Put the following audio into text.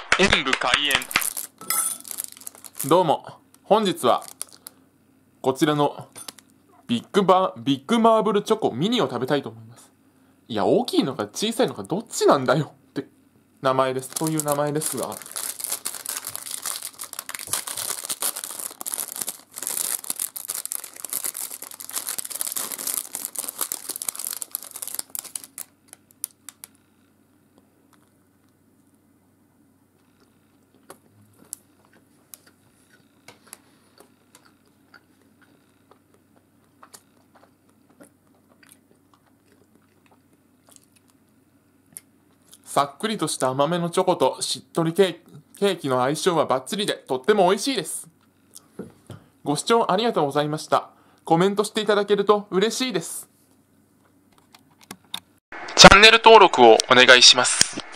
演武開演。 どうも、本日はこちらのビッグマーブルチョコミニを食べたいと思います。いや、大きいのか小さいのかどっちなんだよって名前です。という名前ですが、さっくりとした甘めのチョコとしっとりケーキの相性はバッチリでとっても美味しいです。ご視聴ありがとうございました。コメントしていただけると嬉しいです。 チャンネル登録をお願いします。